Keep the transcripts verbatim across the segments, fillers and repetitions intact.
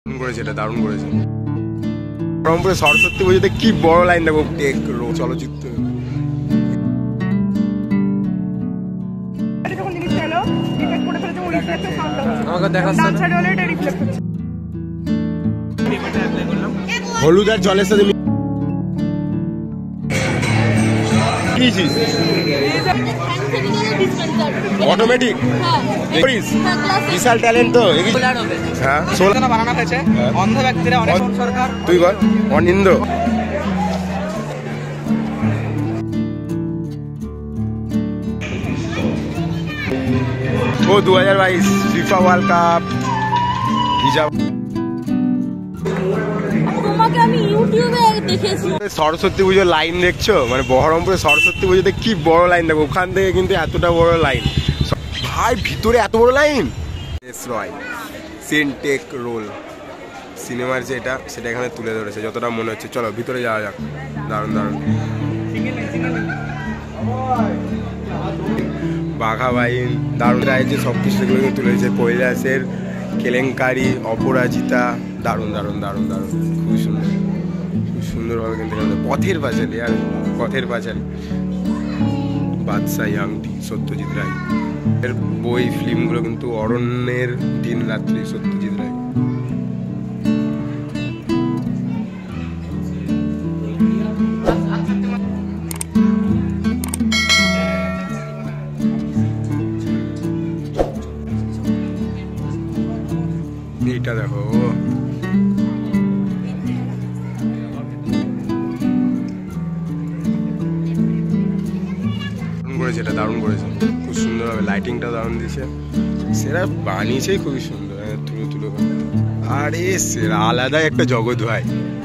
করেছে, এটা দারুণ করেছে। বহরমপুরে সরস্বতী পুজোতে কি বড় লাইন দেখো, টেক রো চলচ্চিত্র। হলুদ আর জলের সাথে অটোমেটিক বিশাল ট্যালেন্ট তো। হ্যাঁ বানানো হয়েছে অন্ধ ব্যক্তিরা, অনেক সরকার তুই বল অনিন্দ্র। ও দু হাজার বাইশ ফিফা ওয়ার্ল্ড কাপ সরস্বতী পুজোর লাইন দেখছো, মানে বহরমপুরে সরস্বতী পুজোতে কি বড় লাইন দেখো, ওখান থেকে কিন্তু এতটা বড় লাইন ভাই, ভিতরে এত বড় লাইন। সেন্টেক রোল সিনেমার যে এটা, সেটা এখানে তুলে ধরেছে যতটা মনে হচ্ছে। চলো ভিতরে যাওয়া যাক। দারুণ দারুণ বাঘা বাইন, দারুণ রায় যে সব কিছু সেগুলো তুলেছে। কৈলাসের কেলেঙ্কারি, অপরাজিতা, দারুণ দারুণ দারুণ দারুণ খুব সুন্দর, খুব সুন্দরভাবে কিন্তু পথের পাঁচালী। আর পথের পাঁচালী বাদশাহী আংটি সত্যজিৎ রায় এর বই, ফিল্মগুলো কিন্তু অরণ্যের দিন রাত্রি সত্যজিৎ রায়। এইটা দেখো, করেছে, এটা দারুণ করেছে, খুব সুন্দরভাবে লাইটিংটা দারুণ দিয়েছে। সেরা বানিয়েছেই খুবই সুন্দর, তুলো তুলো। আরে সেরা আলাদাই একটা জগৎ ভাই।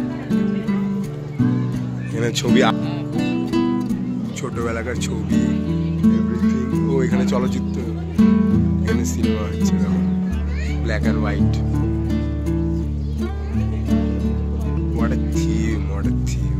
এখানে ছবি, ছোটবেলাকার ছবি, এভরিথিং। ও এখানে চলচ্চিত্র, এখানে সিনেমা হচ্ছে, black and white. What a theme, what a theme.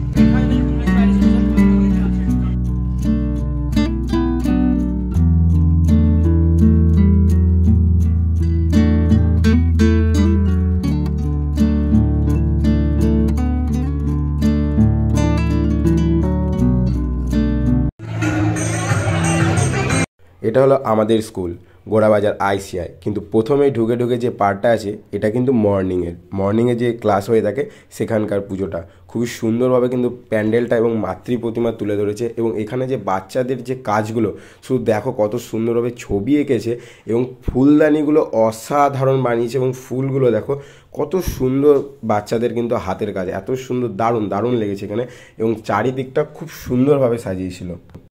এটা হলো আমাদের স্কুল গোড়াবাজার আইসিআই। কিন্তু প্রথমেই ঢুকে ঢুকে যে পার্টটা আছে, এটা কিন্তু মর্নিংয়ের মর্নিংয়ে যে ক্লাস হয়ে থাকে সেখানকার পুজোটা খুবই সুন্দরভাবে কিন্তু প্যান্ডেলটা এবং মাতৃ প্রতিমা তুলে ধরেছে। এবং এখানে যে বাচ্চাদের যে কাজগুলো, শুধু দেখো কত সুন্দরভাবে ছবি এঁকেছে এবং ফুলদানিগুলো অসাধারণ বানিয়েছে। এবং ফুলগুলো দেখো কত সুন্দর, বাচ্চাদের কিন্তু হাতের কাজ, এত সুন্দর, দারুণ দারুণ লেগেছে এখানে। এবং চারিদিকটা খুব সুন্দরভাবে সাজিয়েছিল।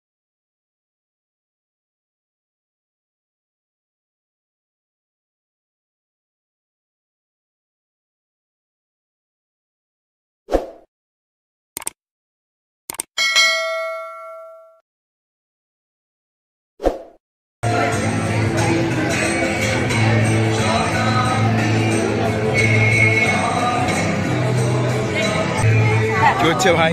কি হচ্ছে ভাই,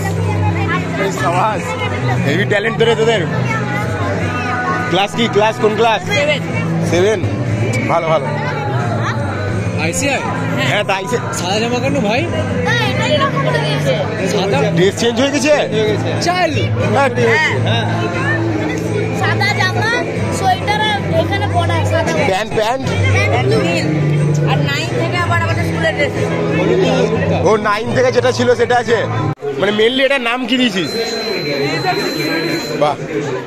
সমাজ হেভি ট্যালেন্ট ধরে তোদের। ক্লাস কি, ক্লাস কোন ক্লাস? সেভেন। ভালো ভালো। আইসিআই? হ্যাঁ তাই। সাদা জামা কেন ভাই? ড্রেস চেঞ্জ হয়ে গেছে। চাল হ্যাঁ, সাদা জামা, সোয়েটার, এখানে পড়া সাদা প্যান্ট, প্যান্ট আর নাইন থেকে আবার আমাদের স্কুলের ড্রেস। ও নাইন থেকে যেটা ছিল সেটা আছে, মানে মেইনলি এটার নাম কি দিয়েছিস? বাহ,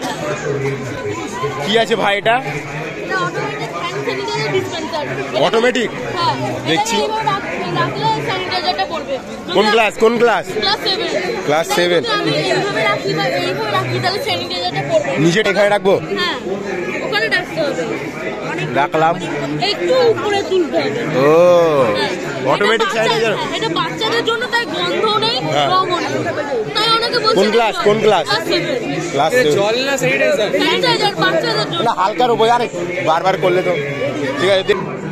কি আছে ভাই এটা? অটোমেটিক দেখছি। কোন ক্লাস, কোন ক্লাস? Class seven. নিচে এখানে রাখবো, রাখলাম। একটু উপরে তুলতে হবে। ও অটোমেটিক স্যানিটাইজার, এটা বাচ্চাদের জন্য, তাই গন্ধ নেই, রঙও নেই। তাই অনেকে বলছে কোন ক্লাস, কোন ক্লাস? ক্লাস জল না স্যানিটাইজার? স্যানিটাইজার বাচ্চাদের জন্য। না হালকার উপরে, আরে বারবার করলে তো ঠিক আছে।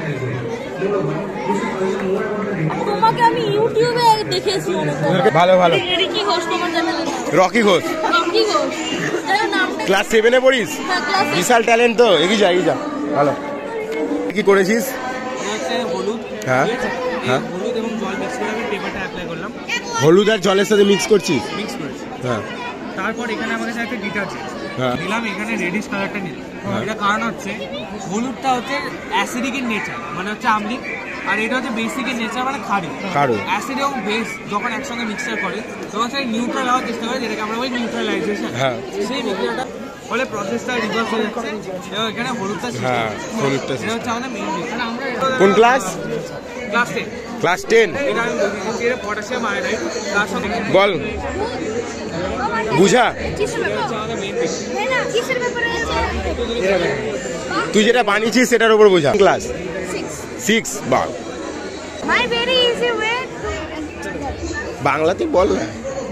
তোমাকে আমি ইউটিউবে দেখেছি অনেক ভালো ভালো। রকি ঘোষ তোমার চ্যানেলে? রকি ঘোষ, রকি ঘোষ ক্লাস সেভেনে পড়িস? বিশাল ট্যালেন্ট তো, এগিয়ে যা এগিয়ে যা। ভালো। কি করেছিস? হলুদ, হ্যাঁ হ্যাঁ হলুদ এবং জল মিক্স করে আমি পেপারটা অ্যাপ্লাই করলাম। হলুদ আর জলের সাথে মিক্স করছিস? মিক্স করেছি। হ্যাঁ। তারপর এখানে আমার কাছে একটা ডিটারজেন্ট দিলাম, এখানে রেডিশ কালারটা নিলাম। এটা কারণ হচ্ছে হলুদটা হচ্ছে অ্যাসিডিক ইন নেচার, মানে হচ্ছে আম্লিক, আর এটা হচ্ছে বেসিক ইন নেচার, মানে খারি। অ্যাসিড এবং বেস যখন একসঙ্গে মিক্সচার করে তখন সেই নিউট্রাল হওয়ার চেষ্টা করে, যেটাকে আমরা বলি নিউট্রালাইজেশন। সেই বিক্রিয়াটা ফলে প্রসেসটা রিভার্স হয়ে যাচ্ছে এবং এখানে হলুদটা হ্যাঁ হলুদটা এটা হচ্ছে আমাদের মেইন ডিশ। কোন class? Class ten. Class ten. এটা আমি বলে দিচ্ছি, এটা পটাশিয়াম আয়োডাইড তার সঙ্গে বল বুঝা। তুই যেটা বানিয়েছিস সেটার উপর বোঝা। Class six. বাহ, বাংলাতে বল না।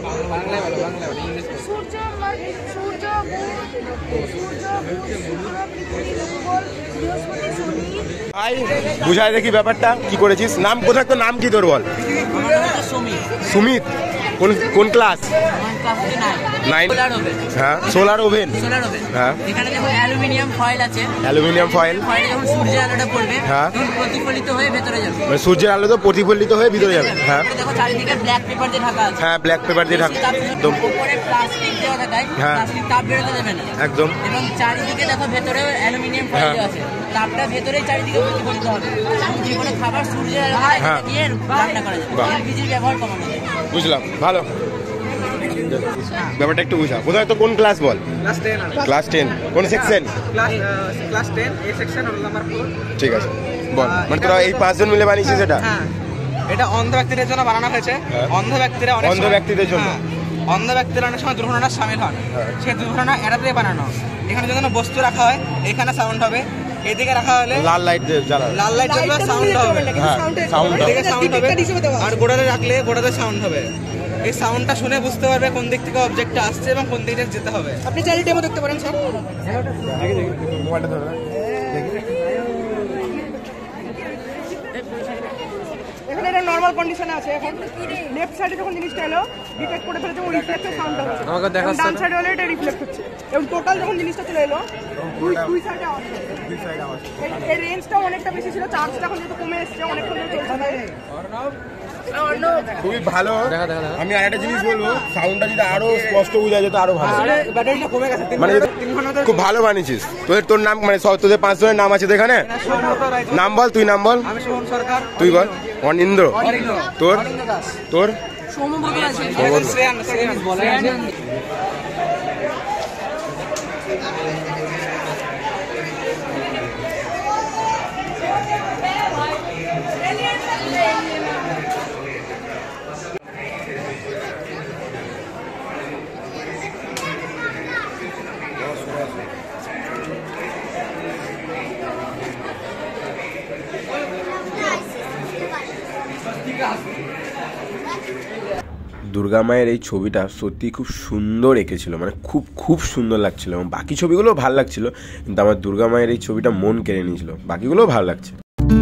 বুঝায় দেখি ব্যাপারটা কি করেছিস। নাম কোথায়, তো নাম কি তোর বল? সুমিত। কোন কোন ক্লাস? নাইন। হ্যাঁ সোলার ওভেন। হ্যাঁ এখানে যখন অ্যালুমিনিয়াম ফয়েল আছে, অ্যালুমিনিয়াম ফয়েল ফয়েল যখন সূর্যের আলোটা পড়বে হ্যাঁ প্রতিফলিত হয়ে ভেতরে যাবে, মানে সূর্যের আলো তো প্রতিফলিত হয়ে ভিতরে যাবে। হ্যাঁ দেখো চারিদিকে ব্ল্যাক পেপার দিয়ে ঢাকা আছে। হ্যাঁ ব্ল্যাক পেপার দিয়ে ঢাকা একদম। উপরে প্লাস্টিক দেওয়া থাকায় প্লাস্টিক তাপ বেরোতে দেবে না একদম। এবং চারিদিকে দেখো ভেতরে অ্যালুমিনিয়াম ফয়েল দেওয়া আছে, তাপটা ভেতরেই চারিদিকে প্রতিফলিত হবে। যে কোনো খাবার সূর্যের আলোয় গিয়ে রান্না করা যাবে, এলপিজির ব্যবহার কমানো যায়। বুঝলাম, ভালো ব্যাপারটা একটু বুঝা। কোথায় তো কোন ক্লাস বল? Class ten. ক্লাস টেন কোন section? Class class ten A section roll number four. ঠিক আছে বল। মানে তোরা এই পাঁচজন মিলে বানিয়েছিস এটা? হ্যাঁ, এটা অন্ধ ব্যক্তিদের জন্য বানানো হয়েছে। অন্ধ ব্যক্তিরা অনেক অন্ধ ব্যক্তিদের জন্য অন্ধ ব্যক্তিরা অনেক সময় দুর্ঘটনার সামিল হন, সেই দুর্ঘটনা এড়াতে বানানো। এখানে যখন বস্তু রাখা হয় এখানে সাউন্ড হবে, এদিকে রাখা হলে লাল লাইট জ্বালা, লাল লাইট জ্বলবে, সাউন্ড হবে। হ্যাঁ সাউন্ড হবে, এদিকে সাউন্ড হবে, আর গোড়াতে রাখলে গোড়াতে সাউন্ড হবে। এই সাউন্ডটা শুনে বুঝতে পারবে কোন দিক থেকে অবজেক্টটা আসছে এবং কোন দিকে যেতে হবে। আপনি চাইলে ডেমো দেখতে পারেন স্যার। মোবাইলটা ধরো না। এখানে এটা নরমাল কন্ডিশনে আছে। এখন লেফট সাইডে যখন জিনিসটা এলো ডিটেক্ট করে ফেলেছে, ওই রিফ্লেক্টের সাউন্ড হবে। আমাকে দেখা ডান সাইডে হলে এটা রিফ্লেক্ট হচ্ছে এবং টোটাল যখন জিনিসটা চলে এলো দুই দুই সাইডে আওয়াজ, দুই সাইডে আওয়াজ। এই রেঞ্জটা অনেকটা বেশি ছিল, চার্জটা এখন যেহেতু কমে এসেছে অনেকক্ষণ ধরে চলছে। খুবই ভালো। আমি আরেকটা জিনিস বলবো, সাউন্ডটা যদি আরো স্পষ্ট বোঝা যেত আরো ভালো। ব্যাটারিটা কমে গেছে, মানে খুব ভালো বানিয়েছিস। তোদের তোর নাম মানে তোদের পাঁচ জনের নাম আছে তো এখানে? নাম বল, তুই নাম বল। আমি সোহম সরকার। তুই বল। অনিন্দ্র। তোর তোর দুর্গা মায়ের এই ছবিটা সত্যি খুব সুন্দর এঁকেছিল, মানে খুব খুব সুন্দর লাগছিল এবং বাকি ছবিগুলোও ভালো লাগছিল, কিন্তু আমার দুর্গা মায়ের এই ছবিটা মন কেড়ে নিয়েছিল। বাকিগুলোও ভালো লাগছে।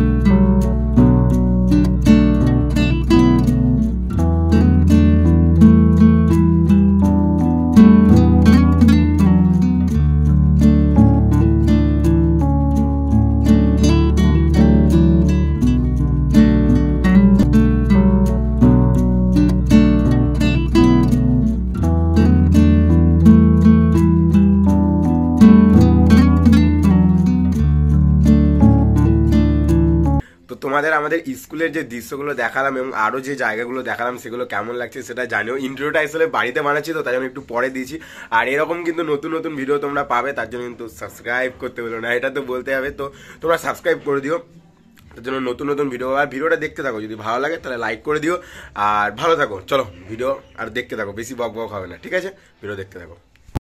তোমাদের আমাদের স্কুলের যে দৃশ্যগুলো দেখালাম এবং আরও যে জায়গাগুলো দেখালাম সেগুলো কেমন লাগছে সেটা জানিও। ইন্ট্রোটা আসলে বাড়িতে বানাচ্ছি তো তাই জন্য একটু পরে দিয়েছি। আর এরকম কিন্তু নতুন নতুন ভিডিও তোমরা পাবে, তার জন্য কিন্তু সাবস্ক্রাইব করতে বলো না, এটা তো বলতে হবে। তো তোমরা সাবস্ক্রাইব করে দিও, তার জন্য নতুন নতুন ভিডিও। আর ভিডিওটা দেখতে থাকো, যদি ভালো লাগে তাহলে লাইক করে দিও আর ভালো থাকো। চলো ভিডিও আর দেখতে থাকো, বেশি বক বক হবে না, ঠিক আছে? ভিডিও দেখতে থাকো।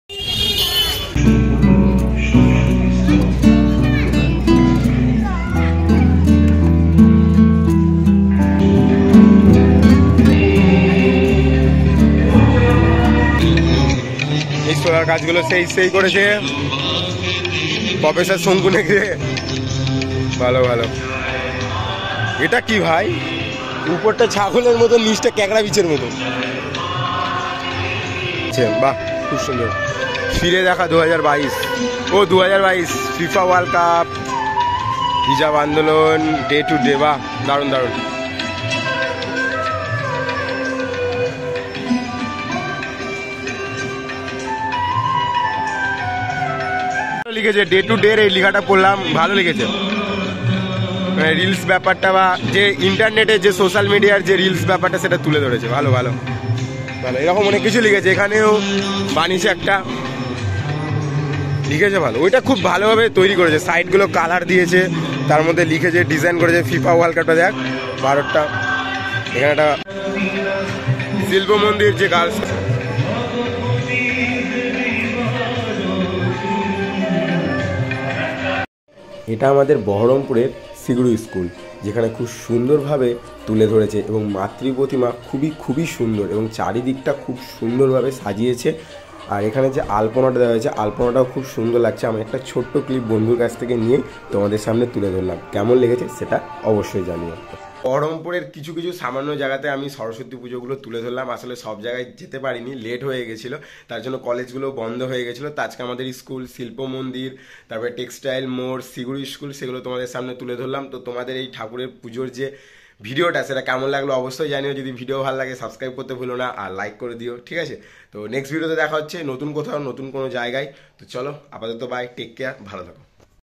সোলার কাজগুলো সেই সেই করেছে প্রফেসর শঙ্কু নেকে, ভালো ভালো। এটা কি ভাই, উপরটা ছাগলের মতো নিচটা ক্যাকড়া বিচের মতো, বাহ খুব সুন্দর। ফিরে দেখা দু হাজার বাইশ ও দু হাজার বাইশ ফিফা ওয়ার্ল্ড কাপ, হিজাব আন্দোলন, ডে টু ডে, বাহ দারুণ দারুণ। লিখেছে, ডে টু ডে এই লেখাটা পড়লাম, ভালো লেগেছে। রিলস ব্যাপারটা বা যে ইন্টারনেটে যে সোশ্যাল মিডিয়ার যে রিলস ব্যাপারটা সেটা তুলে ধরেছে, ভালো ভালো ভালো। এরকম অনেক কিছু লিখেছে, এখানেও বানিয়েছে একটা লিখেছে ভালো, ওইটা খুব ভালোভাবে তৈরি করেছে, সাইডগুলো কালার দিয়েছে, তার মধ্যে লিখেছে, ডিজাইন করেছে ফিফা ওয়ার্ল্ড কাপটা দেখ ভারতটা। এখানে একটা শিল্প মন্দির যে গার্লস, এটা আমাদের বহরমপুরের সিগুড়ি স্কুল, যেখানে খুব সুন্দরভাবে তুলে ধরেছে এবং মাতৃ প্রতিমা খুবই খুবই সুন্দর এবং চারিদিকটা খুব সুন্দরভাবে সাজিয়েছে। আর এখানে যে আলপনাটা দেওয়া হয়েছে, আলপনাটাও খুব সুন্দর লাগছে। আমি একটা ছোট্ট ক্লিপ বন্ধুর কাছ থেকে নিয়ে তোমাদের সামনে তুলে ধরলাম, কেমন লেগেছে সেটা অবশ্যই জানিও। বহরমপুরের কিছু কিছু সামান্য জায়গাতে আমি সরস্বতী পুজোগুলো তুলে ধরলাম, আসলে সব জায়গায় যেতে পারিনি, লেট হয়ে গেছিলো, তার জন্য কলেজগুলো বন্ধ হয়ে গেছিলো। তো আজকে আমাদের স্কুল, শিল্প মন্দির, তারপরে টেক্সটাইল মোড়, সিগুড়ি স্কুল, সেগুলো তোমাদের সামনে তুলে ধরলাম। তো তোমাদের এই ঠাকুরের পুজোর যে ভিডিওটা সেটা কেমন লাগলো অবশ্যই জানিও। যদি ভিডিও ভালো লাগে সাবস্ক্রাইব করতে ভুলো না আর লাইক করে দিও, ঠিক আছে? তো নেক্সট ভিডিওতে দেখা হচ্ছে নতুন কোথাও, নতুন কোনো জায়গায়। তো চলো আপাতত বাই, টেক কেয়ার, ভালো থাকো।